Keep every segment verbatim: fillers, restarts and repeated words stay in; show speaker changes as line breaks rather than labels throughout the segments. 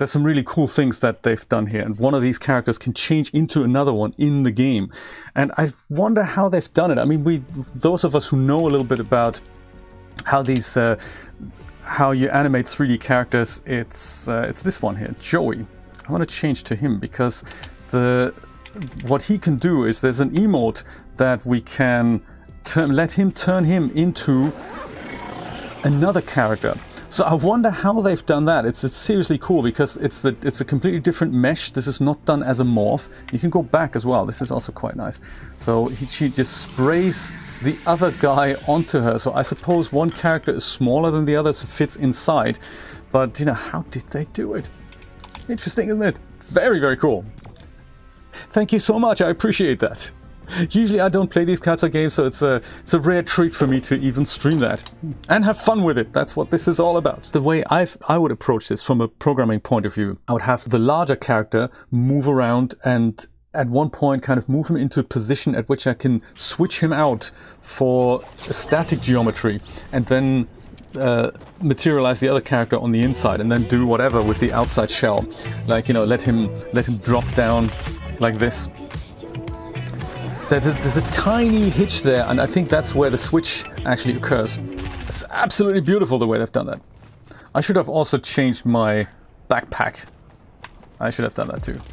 there's some really cool things that they've done here. And one of these characters can change into another one in the game. And I wonder how they've done it. I mean, we, those of us who know a little bit about how these, uh, how you animate three D characters, it's, uh, it's this one here, Joey. I want to change to him because the, what he can do is there's an emote that we can turn, let him turn him into another character. So I wonder how they've done that. It's, it's seriously cool because it's the it's a completely different mesh. This is not done as a morph. You can go back as well. This is also quite nice. So he, she just sprays the other guy onto her. So I suppose one character is smaller than the other, so fits inside. But you know, how did they do it? Interesting, isn't it? Very, very cool. Thank you so much. I appreciate that. Usually I don't play these types of games, so it's a, it's a rare treat for me to even stream that. And have fun with it. That's what this is all about. The way I've, I would approach this from a programming point of view, I would have the larger character move around and at one point kind of move him into a position at which I can switch him out for a static geometry and then uh, materialize the other character on the inside and then do whatever with the outside shell. Like, you know, let him, let him drop down like this. So there's, there's a tiny hitch there, and I think that's where the switch actually occurs. It's absolutely beautiful the way they've done that. I should have also changed my backpack. I should have done that too.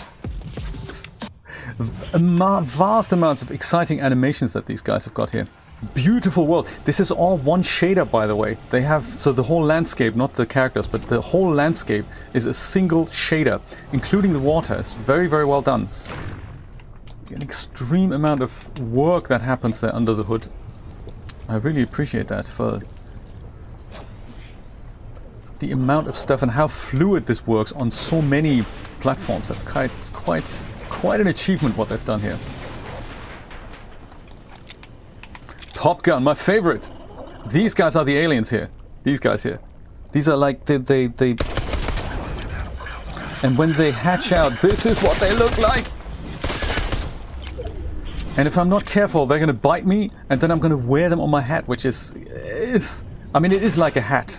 A vast amounts of exciting animations that these guys have got here. Beautiful world. This is all one shader, by the way. They have, so the whole landscape, not the characters, but the whole landscape is a single shader, including the water. It's very, very well done. An extreme amount of work that happens there under the hood. I really appreciate that for the amount of stuff and how fluid this works on so many platforms. That's quite, it's quite, quite an achievement what they've done here. Pop gun, my favorite. These guys are the aliens here. These guys here. These are like they, they, they. And when they hatch out, this is what they look like. And if I'm not careful, they're going to bite me, and then I'm going to wear them on my hat, which is, is... I mean, it is like a hat.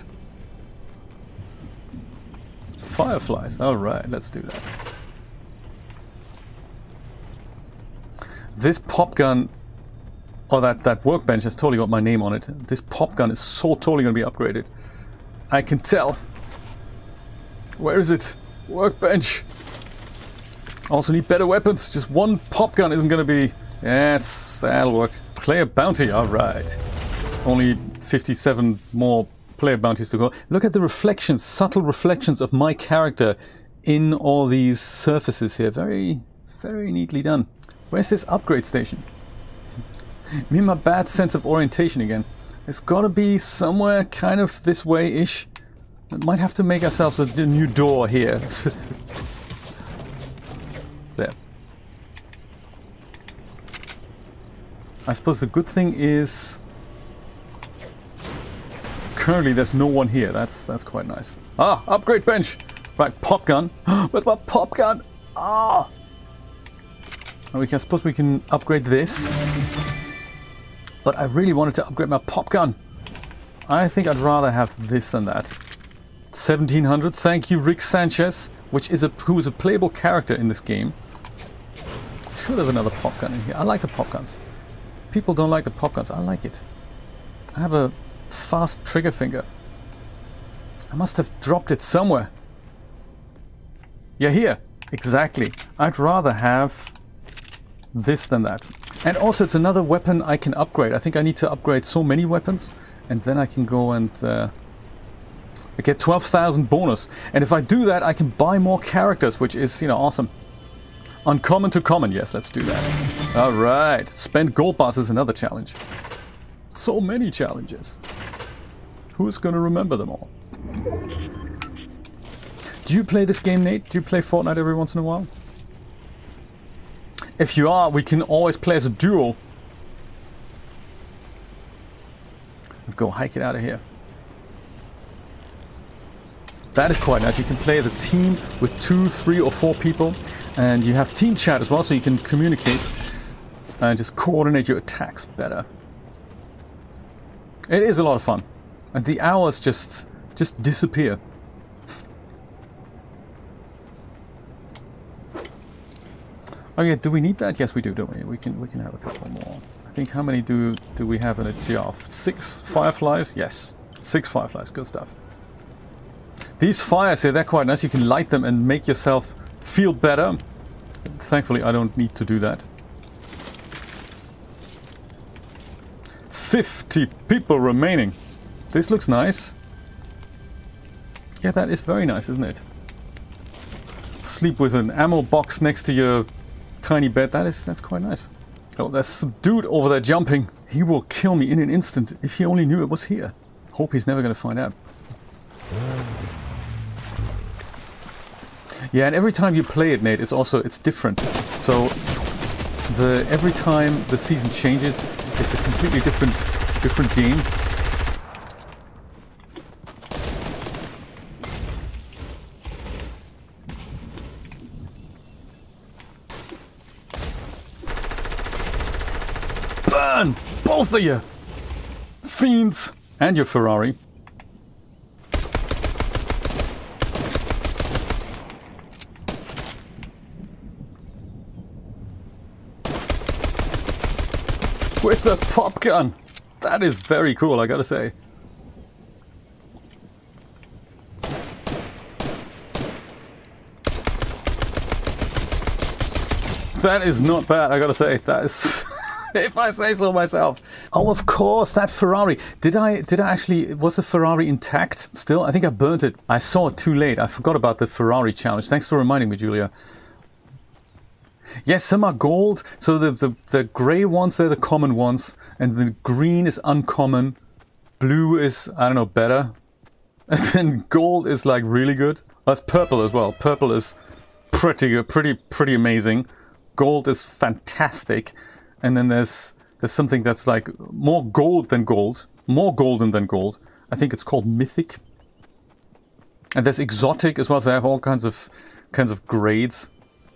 Fireflies. Alright, let's do that. This pop gun, or that, that workbench has totally got my name on it. This pop gun is so totally going to be upgraded. I can tell. Where is it? Workbench. Also need better weapons. Just one pop gun isn't going to be... Yeah, it's, that'll work. Player bounty, alright. Only fifty-seven more player bounties to go. Look at the reflections, subtle reflections of my character in all these surfaces here. Very, very neatly done. Where's this upgrade station? Me and my bad sense of orientation again. It's gotta be somewhere kind of this way-ish. We might have to make ourselves a, a new door here. There. I suppose the good thing is currently there's no one here. That's that's quite nice. Ah, upgrade bench. Right, pop gun. Where's my pop gun? Ah. And we can I suppose we can upgrade this. But I really wanted to upgrade my pop gun. I think I'd rather have this than that. seventeen hundred. Thank you, Rick Sanchez, which is a who is a playable character in this game. Sure, there's another pop gun in here. I like the pop guns. People don't like the pop guns. I like it. I have a fast trigger finger. I must have dropped it somewhere. Yeah, here. Exactly. I'd rather have this than that. And also it's another weapon I can upgrade. I think I need to upgrade so many weapons. And then I can go and uh, I get twelve thousand bonus. And if I do that, I can buy more characters, which is, you know, awesome. Uncommon to common. Yes, let's do that. All right. Spend gold bars is another challenge. So many challenges. Who's going to remember them all? Do you play this game, Nate? Do you play Fortnite every once in a while? If you are, we can always play as a duo. Go hike it out of here. That is quite nice. You can play as a team with two, three or four people. And you have team chat as well, so you can communicate and just coordinate your attacks better. It is a lot of fun. And the hours just just disappear. Oh yeah, do we need that? Yes, we do, don't we? We can we can have a couple more. I think how many do do we have in a jar? Six fireflies? Yes, six fireflies. Good stuff. These fires here, they're quite nice. You can light them and make yourself feel better. Thankfully, I don't need to do that. fifty people remaining. This looks nice. Yeah, that is very nice, isn't it? Sleep with an ammo box next to your tiny bed. That is, that's quite nice. Oh, there's some dude over there jumping. He will kill me in an instant if he only knew it was here. Hope he's never going to find out. Yeah, and every time you play it, Nate, it's also, it's different. So, the every time the season changes, it's a completely different, different game. Burn! Both of you! Fiends! And your Ferrari. With the pop gun! That is very cool, I gotta say. That is not bad, I gotta say. That is... if I say so myself. Oh, of course, that Ferrari. Did I did I actually... was the Ferrari intact still? I think I burnt it. I saw it too late. I forgot about the Ferrari challenge. Thanks for reminding me, Julia. Yes, some are gold. So the, the, the grey ones, they're the common ones. And the green is uncommon. Blue is, I don't know, better. And then gold is like really good. That's purple as well. Purple is pretty good, pretty, pretty amazing. Gold is fantastic. And then there's there's something that's like more gold than gold. More golden than gold. I think it's called mythic. And there's exotic as well. So they have all kinds of kinds of grades.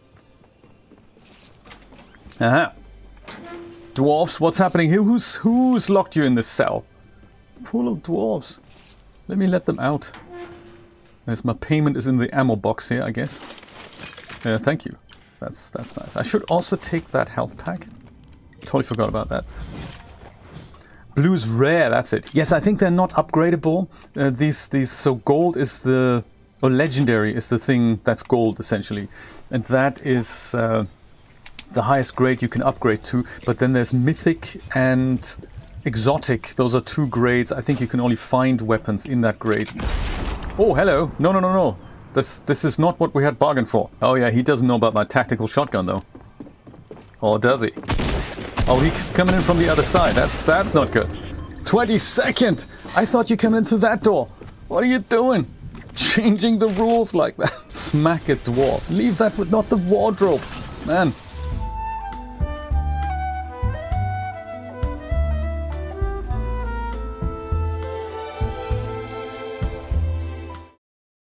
Aha. Dwarves, what's happening here? Who's who's locked you in this cell? Poor little dwarves. Let me let them out. There's my payment is in the ammo box here, I guess. Uh, thank you. That's that's nice. I should also take that health pack. Totally forgot about that. Blue's rare, that's it. Yes, I think they're not upgradable. Uh, these these so gold is the or legendary is the thing that's gold essentially, and that is. Uh, the highest grade you can upgrade to, but then there's mythic and exotic. Those are two grades. I think you can only find weapons in that grade. Oh, hello. No, no, no, no. This this is not what we had bargained for. Oh yeah, he doesn't know about my tactical shotgun though. Or does he? Oh, he's coming in from the other side. That's that's not good. twenty-second! I thought you came in through that door. What are you doing? Changing the rules like that. Smack it, dwarf. Leave that with not the wardrobe. Man.